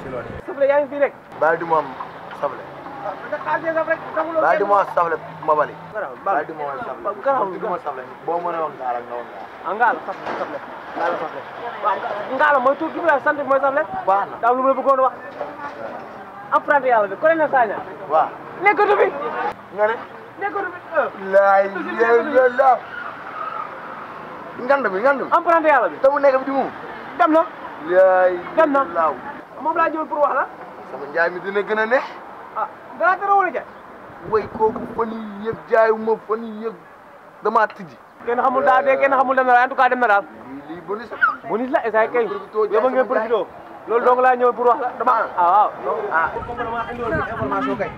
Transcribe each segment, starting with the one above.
sable yaa ngi fii rek. baal di moom sable. baal di moom sable mabali. baal di moom sable. garaawul sable boo mënee wax ngaala nga wax ngaala. ngaala sable. waaw ngaala mooy tur bi la sant mooy sable. baax na daaw lu ma bëggoon wax. apprenti yàlla bi colonel Sagna. waaw. nekkatu fi. nga ne. nekkatu fi. laay la. ngand bi. apprenti yàlla bi. te mu nekk bi di mu. dem na. laay dem na laaw. moom laa ñëw pour wax la. sama njaay mi dina gën a neex. ah danaa tere wala ca. way kooku fan yii yëpp jaayuma fan yii yëpp damaa tijji. kenn xamul daa dee kenn xamul dem na daal en tout cas dem na daal. lii bonus bonus la essay kay. yow ma ngeen profité loolu dong laa ñëw pour wax la dama. waaw. comme dama indi woon information kay.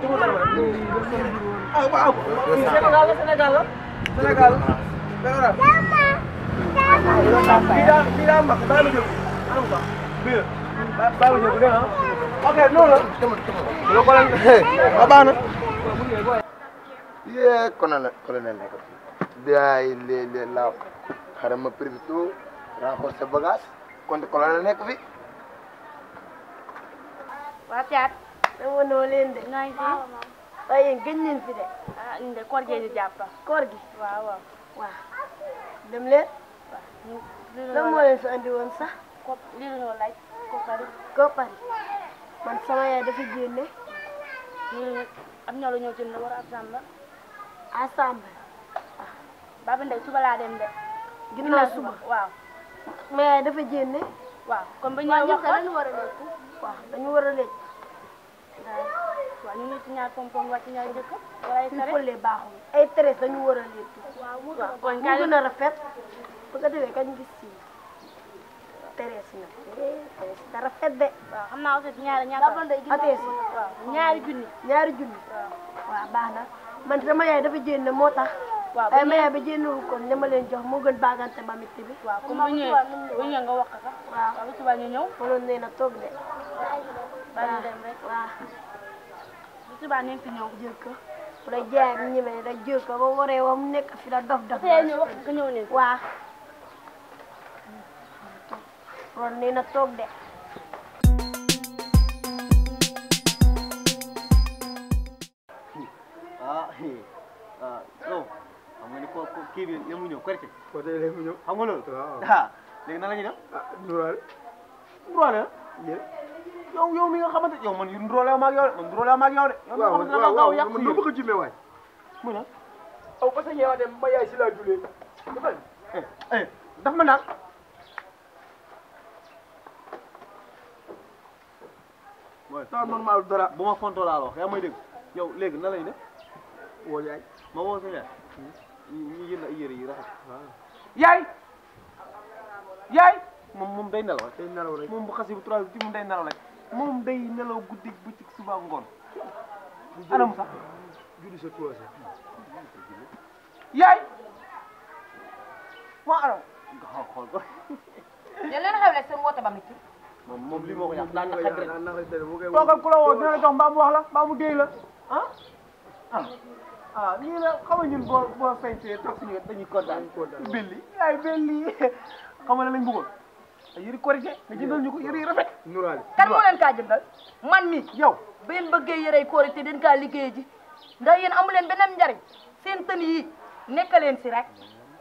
waaw. Sénégal la. Sénégal. bii daa mag bàyyi ma jël. anam quoi bii la bàyyi ma jël bu dee ah. ok noonu la. loolu ko la baax na. yee colonel nekk daay léeg-léeg laaw xaaral ma profité renforcer bagage kon colonel nekk fi. waa Thiat. dama noo leen de. naa ngi fi. waaye yéen gëj leen fi de. ah ñun de koor gee ñu jàpp. koor gi. waaw. dem leen. lan moo leen fi andi woon sax. lii la ñu laaj. koppari. man sama yaay dafa génne. am ñoo la ñëw jënd war a assemble. assemble. Baba Ndeye suba laa dem de. ginnaaw suba waaw. ma yaay dafa génne. waaw comme ba ñu wax dañu war a lekk. waaw dañu war a lekk. waaw ñu ngi ci ñaar pom-pom wàcc ñaar njëkk. wala ay tere fii baaxul. ay tere dañu war a lekk. waaw kon mu gën a rafet. bu ko defee kañ gis ci tere si nag. tere si da rafet de. waaw xam naa aussi ñaari junni. ñaari junni. waaw baax na man sama yaay dafa jénne moo tax. waaw ay ma yaay ba jénnewul kon ne ma leen jox moo gën baagante ba mitti bi. waaw comme bu ñëwee nga wax ka. waaw bu subaa ñu ñëw. mënoon nee na toog de. bàyyi dem rek waaw. bu subaa nañ fi ñëw jël ko. bu la jaay ak ñemee rek jël ko ba waree wa mu nekk fi la dof. ñëw wax nga ñëw leen. waaw. kon nee na toog de. yow xam nga ni ko kii bi léegi mu ñëw korite. côté léegi mu ñëw. xam nga loolu. waaw léegi nan la ñuy def. nduwaale. yow mi nga xamante yow man nduroole ma ak yow de man nduroole ma ak yow de. waaw man bëgg a jume waay. mu ne. aw parce que yow dem ma yaay si laa julee. daf ma naan. mooy temps normal dara. bu ma fontoo laa la wax yaa may dégg yow léegi nan la ñuy def. woo yaay. ma woo sa yaay. ñu jënd ay yére yi rafet. yaay moom day nelaw rek. day nelaw rek moom bu xasee bu 3 heures moom day nelaw rek. moom day nelaw guddi bëccëg suba ngoon. anam sax. julli sa 3 heures. yaay. moo anam. nga xool ko. yéen leen xewle seen woote ba métti. moom lii moo ko yàq daan na xaj rek. toogal toogal ku la woo dina la jox mbaa mu wax la mbaa mu déy la nii la xam nga ñun boo feñtee toog suñu wet dañuy kontaan. belli yaay belli xam nga lañ bëggoon ay yëri korité nga jëndal ñu ko yëri rafet. nuraale. kan moo leen kaa jëndal man mi yow ba yéen bëggee yërey korité den kaa liggéey ji ndax yéen amu leen beneen njariñ seen tën yi nekkaleen si rek.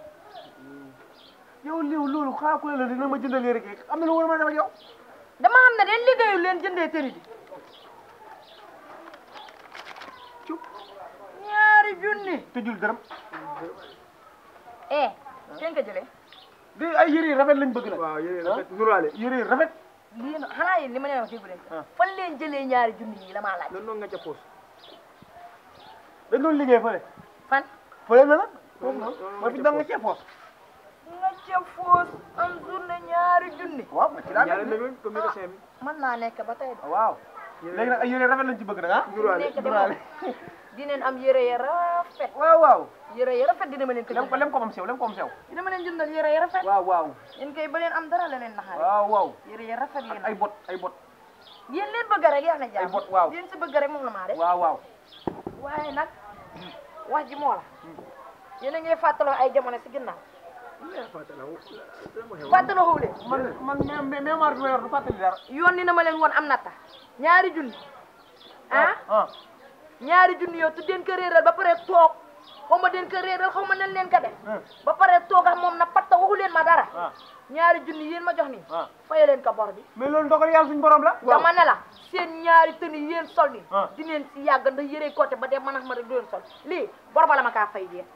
yow loolu xanaa ku la dina ma jëndal yëri kii am na lu war a mën a def ak yow. dama xam ne den liggéeyu leen jëndee tëri ji. ñaari junni. tëjul dërëm. seen ko jëlee. di ay yëri rafet lañ bëgg nag. waaw yéen rafet nuraale. yëri rafet. lii xanaa yéen li ma leen wax déggu leen. fan leen jëlee ñaari junni yi la maa laaj. lan noonu nga ca poos. dañ doon liggéey fële. fan. fële na nag. foofu noonu mooy fi da nga cee poos. nga ca foos am journée ñaari junni. waaw ma ci laa ñaari dëgg comme ni ko seen bi. mën naa nekk ba tey de. waaw léegi nag ay yëre rafet lañ ci bëgg nag ah. nuraale. dineen am yére ya rafet. waaw. yére ya rafet dina ma leen ko lem jëndal. ko am sew lem ko am sew. dina ma leen jëndal yére ya rafet. waaw. yéen kay ba leen am dara la leen naxaare. waaw. yére ya rafet yéen ay bot. yéen leen bëgg rek yaa na jàmm. ay bot waaw. yéen si bëgg rek moom la maa def. waaw. waaye nag wax ji moo la. yéen a ngi fàttaloo ay jamono si ginnaaw fàttali woo leen. man mémoire bi ma yor du fàttali dara. yónni na ma leen woon am natta ñaari junni ñaari junni yow te den ko réeral ba pare toog xaw ma den ko réeral xaw ma nan leen ko def ba pare toog ak moom na patta waxu leen ma dara ñaari junni yéen ma jox nii faye leen ko bor bi mais loolu ndogal yàlla suñu borom la. dama ne la seen ñaari tëni yéen sol ni dineen si yàgg ndax yére côté ba dee manax ma rek doon sol lii bor ba la ma kaa fay jee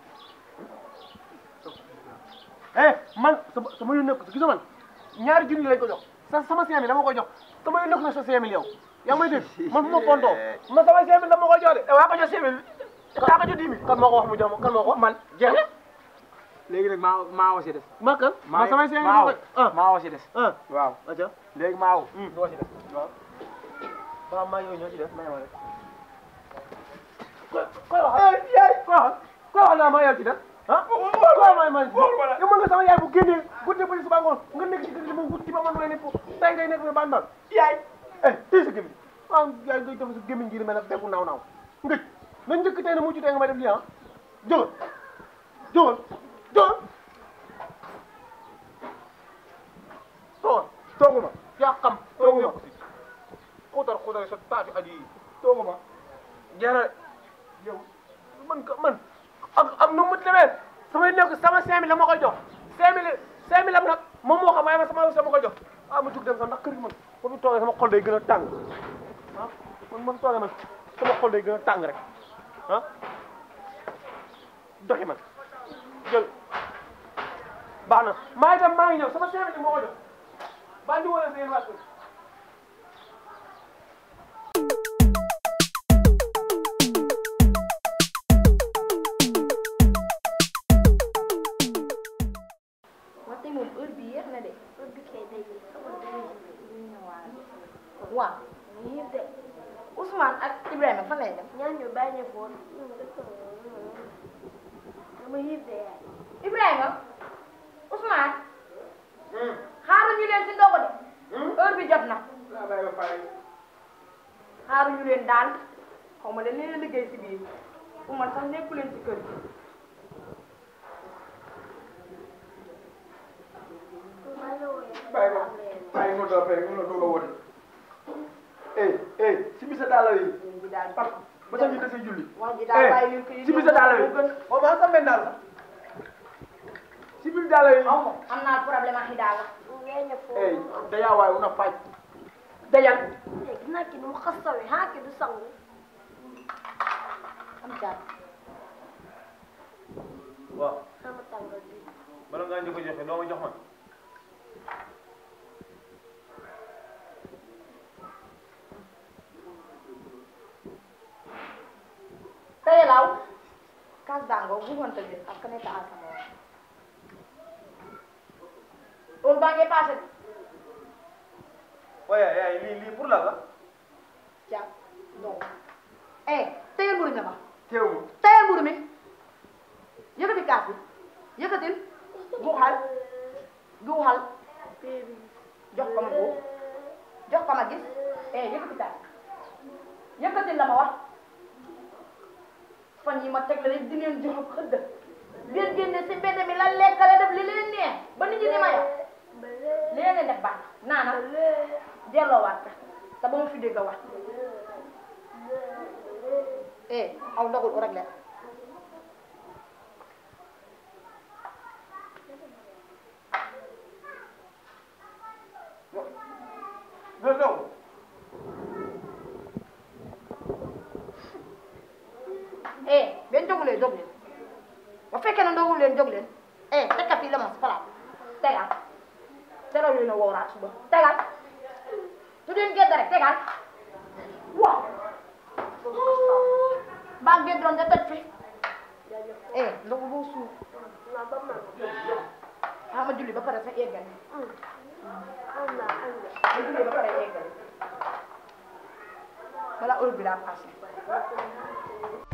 man sama yu nekk gis nga man ñaari junni lañ ko jox sama 5000 dama ko jox sama yu nekk na sa 5000 yow yaa may dégg man fu ma fontoo man sama 5000 dama ko jox de waa ko jox 5000 kaa ko jox 10 000 kan moo ko wax mu jox ma kan moo ko wax man jeex na léegi nag maa woo si des. ma kan ma sama 5000 maa woo si des. waaw aja léegi maa woo. doo si des waaw waaw maa yow ñoo ci des may ma rek koy wax yaay koy wax naa maa yow ci des koy may ma yow mën nga sama yaay bu génnee guddi ba suba ngoon nga nekk ci kër gi mu wutti ba man lay nekk tey ngay nekk ba bandal yaay tey sa gémmiñ waaw yaay ngay def sa gémmiñ gi mel ne bekku naaw naaw ngëj na njëkk tey na mujj tey nga may def lii jógal tooguma yaa xam tooguma xuutar sa taatu aji yi tooguma jara yow man ak nu mu demee samay nekk sama 5000 la ma koy jox 5000 am nag moom moo xam waaye ma sama koy jox ma jug dem sax ndax kër gi man ba mu toogee sama xol day gën a tàng man toogee man sama xol day gën a tàng rek doxi man jël baax na maa ngi dem maa ngi ñëw sama 5000 moo ko jox baa ndi wala seen wàll wante moom heure bi yéex na de heure bi kay day waaw ñii de Ousmane ak Ibrahima fan lay dem ñaan ñu bàyyi ñu foon dama yib de yaay Ibrahima Ousmane xaaruñu leen si ndogu de heure bi jot na xaaruñu leen daal xaw ma dañ leen liggéey si biir fu man sax nekku leen si kër gi bàyyi ma doon fekk mu la doog a woote si bisa daala yi ba sax ñu desee julli si bisa daala yi o ma sa men daal si biir daala yi am naa problème ak daala daya waay una faj dayal gina ki nu xasawe ha ki du sangu am jaar waaw sama tangal bi bala ngaa njëkk a joxe doo ma jox man tey law kas dango bu honta bi ak ne ta asama on ba nge passé waaye lii pour la la ja non teyel mburu mi ma teewu teyel mburu mi yëkkati kaas bi yëkkatil guuxal jox ko ma guux jox ko ma gis yëkkati kaas yëkkatil la ma wax fan yi ma teg la rek di ngeen jox xëdd ngeen génne si mbedd mi la lekkale def li leen neex ba nit ñi di ma yow li ngeen def baax naana delloowaat te ba ma fi dégg wax aw ndogul rek la non ben jógu leen jóg leen ba fekkee ne ndogul leen jóg leen tekka fii la ma si palaat tegal tegal leen a wooraat suba tegal su deen gedda rek tegal waaw baa ngeen doon nga toj fi ndogu boo suuf ma julli ba pare sa eggal ma julli ba pare eggal bala heure bi laa passé